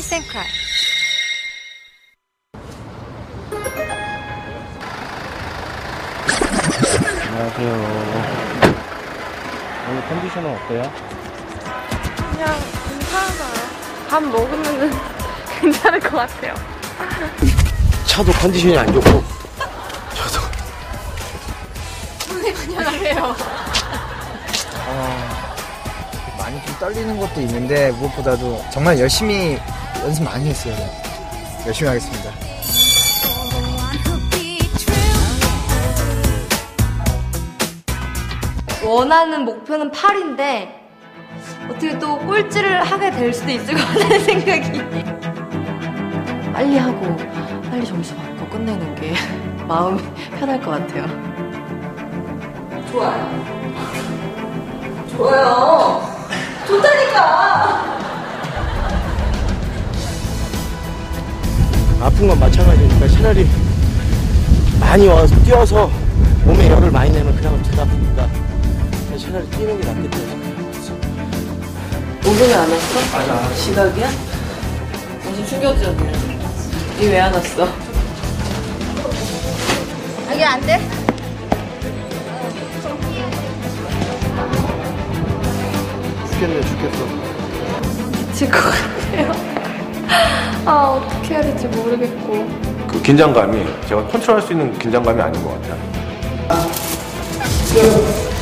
Kiss and Cry. 안녕하세요. 오늘 컨디션은 어때요? 그냥 괜찮아요. 밥 먹으면 괜찮을 것 같아요. 차도 컨디션이 안 좋고 저도 선생님 안녕하세요. 많이 좀 떨리는 것도 있는데 무엇보다도 정말 열심히 연습 많이 했어요. 열심히 하겠습니다. 원하는 목표는 8인데 어떻게 또 꼴찌를 하게 될 수도 있을 것 같다는 생각이. 빨리 하고 빨리 점수 받고 끝내는 게 마음이 편할 것 같아요. 좋아요. 좋다니까. 아픈 건 마찬가지니까 차라리 많이 와서 뛰어서 몸에 열을 많이 내면 그냥 덜 아프니까 차라리 뛰는 게 낫겠다 생각해요. 오늘 안 왔어? 맞아. 지각이야? 무슨 충격적이야. 니 왜 안 왔어? 이게 안 돼? 죽겠네 죽겠어. 미칠 것 같아요. 아, 어떻게 해야 될지 모르겠고. 그 긴장감이 제가 컨트롤할 수 있는 긴장감이 아닌 것 같아요.